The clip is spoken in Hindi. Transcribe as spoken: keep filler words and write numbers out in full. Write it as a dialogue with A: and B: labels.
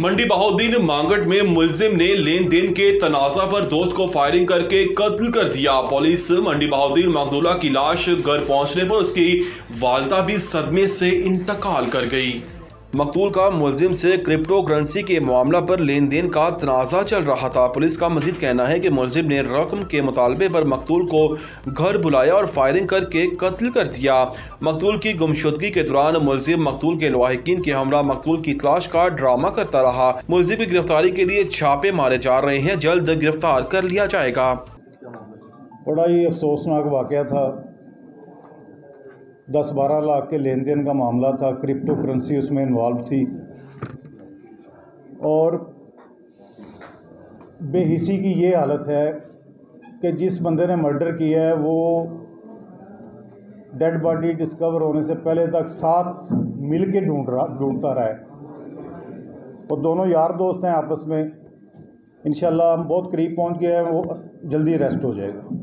A: मंडी बहाउद्दीन मांगट में मुलजिम ने लेन देन के तनाजा पर दोस्त को फायरिंग करके कत्ल कर दिया। पुलिस मंडी बहाउद्दीन मकदूला की लाश घर पहुंचने पर उसकी वालिदा भी सदमे से इंतकाल कर गई। मकतूल का मुलजिम से क्रिप्टो करेंसी के मामला पर लेन देन का तनाज़ा चल रहा था। पुलिस का मजीद कहना है कि मुलजिम ने रकम के मुतालबे पर मकतूल को घर बुलाया और फायरिंग करके कत्ल कर दिया। मकतूल की गुमशुदगी के दौरान मुलजिम मकतूल के लवाहिकीन के हमरा मकतूल की तलाश का ड्रामा करता रहा। मुलजिम की गिरफ्तारी के लिए छापे मारे जा रहे हैं, जल्द गिरफ्तार कर लिया जाएगा।
B: बड़ा ही अफसोसनाक वाक़या था। दस बारह लाख के लेन देन का मामला था, क्रिप्टो करेंसी उसमें इन्वॉल्व थी और बेहिसी की ये हालत है कि जिस बंदे ने मर्डर किया है वो डेड बॉडी डिस्कवर होने से पहले तक साथ मिल के ढूंढ रहा ढूंढता रहा है और दोनों यार दोस्त हैं आपस में। इंशाल्लाह हम बहुत करीब पहुंच गए हैं, वो जल्दी अरेस्ट हो जाएगा।